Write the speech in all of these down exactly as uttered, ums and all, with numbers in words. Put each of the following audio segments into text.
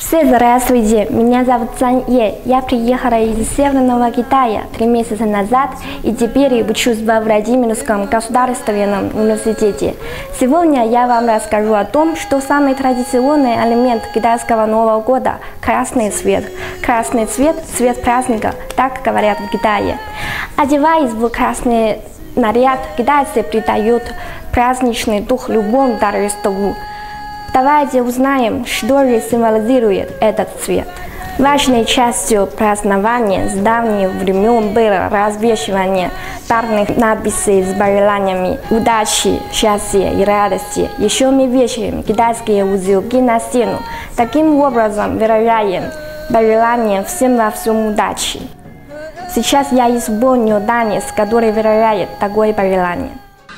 Все здравствуйте, меня зовут Цан Е. Я приехала из Северного Китая три месяца назад и теперь учусь во Владимирском государственном университете. Сегодня я вам расскажу о том, что самый традиционный элемент китайского Нового года – красный цвет. Красный цвет – цвет праздника, так говорят в Китае. Одеваясь в красный наряд, китайцы придают праздничный дух любому Рождеству. Давайте узнаем, что же символизирует этот цвет. Важной частью празднования с давних времен было развешивание парных надписей с пожеланиями удачи, счастья и радости. Еще мы вешаем китайские узелки на стену. Таким образом выражаем пожелание всем во всем удачи. Сейчас я исполню танец, который выражает такое пожелание.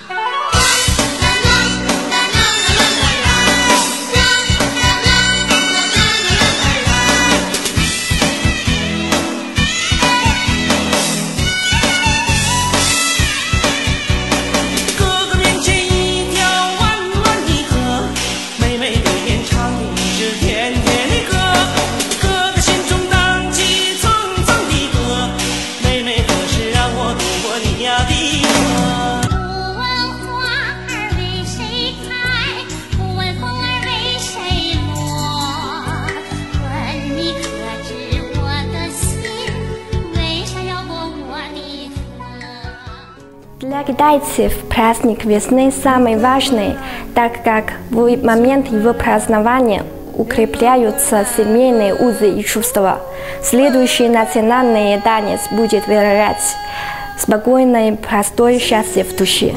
Для китайцев праздник весны самый важный, так как в момент его празднования укрепляются семейные узы и чувства. Следующий национальный танец будет выражать спокойное, простое счастье в душе.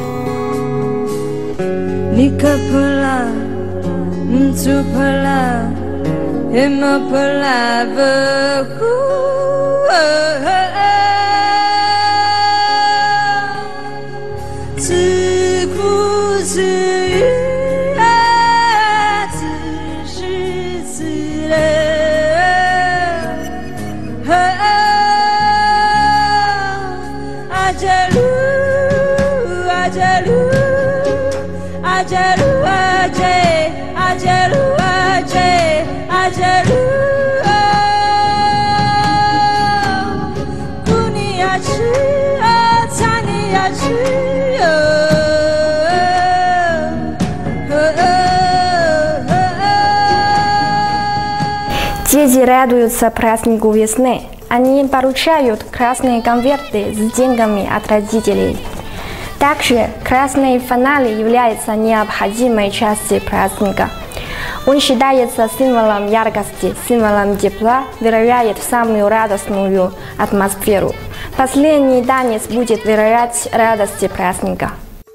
Дети радуются празднику весны. Они получают красные конверты с деньгами от родителей. Также красный фонарь является необходимой частью праздника. Он считается символом яркости, символом тепла, выражает самую радостную атмосферу. Последний танец будет выражать радость праздника.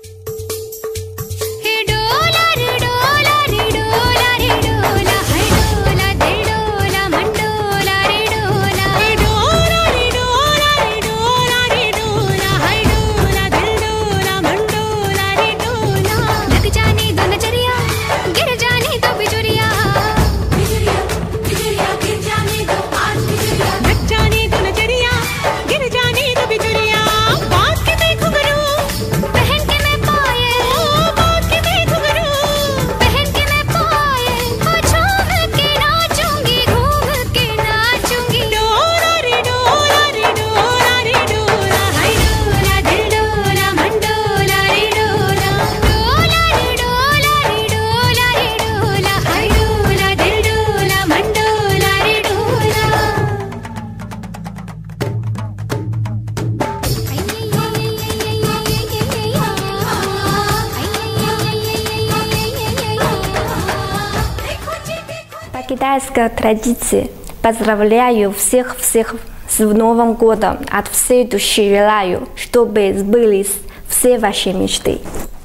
Китайская традиция. Поздравляю всех-всех с Новым годом. От всей души желаю, чтобы сбылись все ваши мечты.